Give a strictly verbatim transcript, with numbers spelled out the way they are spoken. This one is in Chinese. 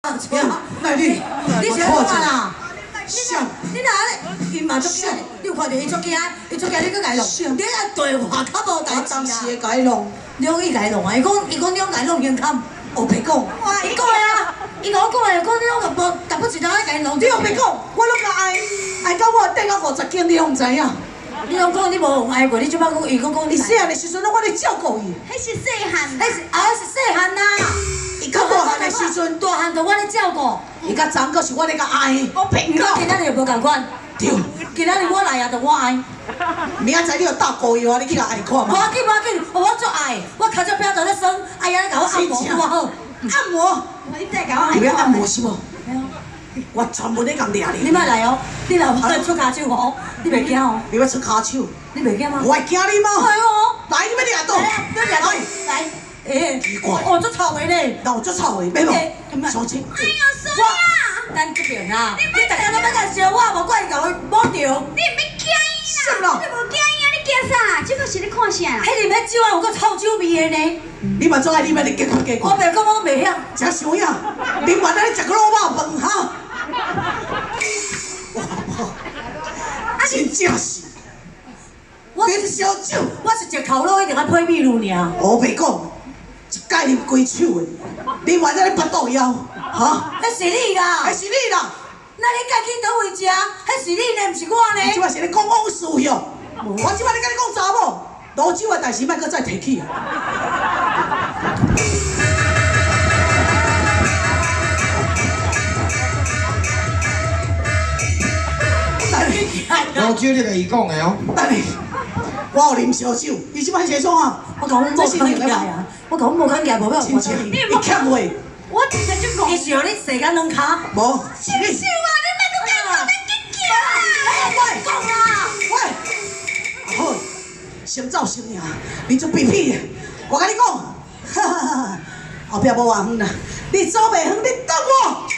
那你， 你是安怎啦？ 啥？ 你哪咧？伊嘛足惊，你有看到伊足惊，伊足惊你搁改弄，你爱对话较无代志啦。 当时会改弄， 容易改弄啊！伊讲伊讲你用改弄严坎， 我别讲， 哇！伊讲的啊，伊甲我讲的，讲你用个无，但不一道爱改弄。 你又别讲，我拢甲爱爱到我等到五十斤，你拢知影。 你拢讲你无爱过，你即摆讲伊讲讲你细汉的时阵，我咧照顾伊。 迄是细汉， 迄是啊是细汉呐。 伊较大汉的时阵， 大汉就我咧照顾， 伊较长个是我咧甲爱。 我骗讲今仔日无共款。 对。 今仔日我来啊，就我爱。 明仔载你要大高药啊，你去甲爱看嘛。 无要紧无要紧，我足爱，我脚趾边在咧酸，哎呀，你甲我按摩拄好。 按摩？ 你再甲我你要按摩是无？我全部咧共掠你。 你莫来哦，你若要出骹手哦，你袂惊哦？ 你要出骹手？ 你袂惊吗？ 我会惊你吗？ 哎呦！ 来，你要掠倒？ 来来，诶， 奇怪， 哦，足臭的咧。 那有足臭的，要无？小姐。 哎呀，衰啊！ 咱这边啊，你大家拢要甲烧我，无怪伊甲我摸着。 你毋免惊伊啦，你无惊伊啊？你惊啥？这个是咧看啥？ 迄里面酒啊有个臭酒味的呢。 你嘛做爱，你嘛咧加看加看。 我袂讲，我袂晓。 真伤呀！你嘛咧食个卤肉饭哈？哇哇！真正是。 我啉烧酒， 我是食头路一定爱配秘鲁尔。 我袂讲，一盖啉规手的，你嘛在咧拔倒腰，哈？ 迄是你啦， 还是你啦？ 那你家去倒位食？迄是你呢，毋是我呢。 你即摆是咧讲往事哟？我即摆咧甲你讲查某，老酒的代志莫搁再提起啊！ 老酒你家己讲的哦。 等下，我有啉烧酒，伊即摆是创啊？ 我讲我无肯起来啊！我讲我无肯起来，无要我真正，你欠话。 我直接就讲， 伊是让你洗干两骹。 无，是你。 笑啊！你莫搁讲我，咱紧叫啦！ 喂， 讲啦！ 喂，好，先走先呀，你做屁屁的，我甲你讲，哈哈哈，后壁无偌远啦，你走袂远，你等我。